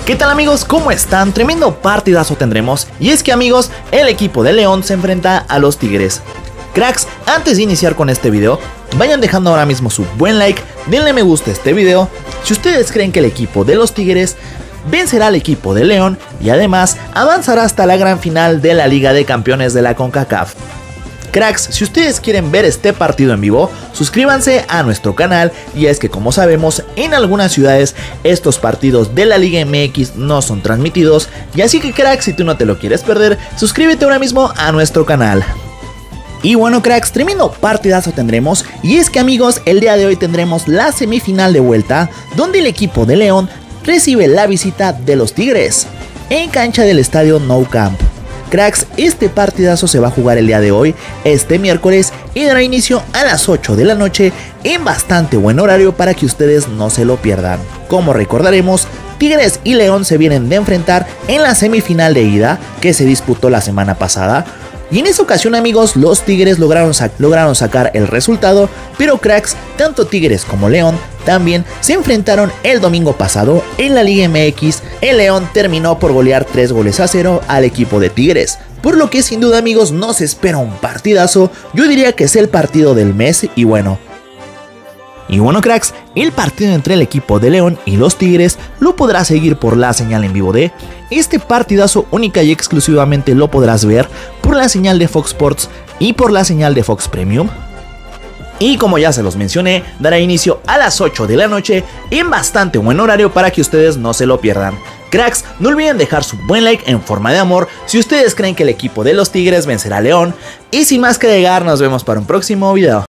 ¿Qué tal amigos? ¿Cómo están? Tremendo partidazo tendremos. Y es que amigos, el equipo de León se enfrenta a los Tigres. Cracks, antes de iniciar con este video, vayan dejando ahora mismo su buen like, denle me gusta a este video. Si ustedes creen que el equipo de los Tigres vencerá al equipo de León y además avanzará hasta la gran final de la Liga de Campeones de la CONCACAF. Cracks, si ustedes quieren ver este partido en vivo, suscríbanse a nuestro canal, y es que como sabemos, en algunas ciudades estos partidos de la Liga MX no son transmitidos, y así que cracks, si tú no te lo quieres perder, suscríbete ahora mismo a nuestro canal. Y bueno cracks, tremendo partidazo tendremos, y es que amigos, el día de hoy tendremos la semifinal de vuelta, donde el equipo de León recibe la visita de los Tigres, en cancha del estadio Nou Camp. Cracks, este partidazo se va a jugar el día de hoy, este miércoles, y dará inicio a las 8 de la noche en bastante buen horario para que ustedes no se lo pierdan. Como recordaremos, Tigres y León se vienen de enfrentar en la semifinal de ida que se disputó la semana pasada. Y en esa ocasión amigos, los Tigres lograron sacar el resultado, pero cracks, tanto Tigres como León también se enfrentaron el domingo pasado en la Liga MX. El León terminó por golear 3-0 al equipo de Tigres, por lo que sin duda amigos nos espera un partidazo. Yo diría que es el partido del mes y bueno cracks, el partido entre el equipo de León y los Tigres lo podrás seguir por la señal en vivo de este partidazo. Única y exclusivamente lo podrás ver por la señal de Fox Sports y por la señal de Fox Premium. Y como ya se los mencioné, dará inicio a las 8 de la noche en bastante buen horario para que ustedes no se lo pierdan. Cracks, no olviden dejar su buen like en forma de amor si ustedes creen que el equipo de los Tigres vencerá a León. Y sin más que agregar, nos vemos para un próximo video.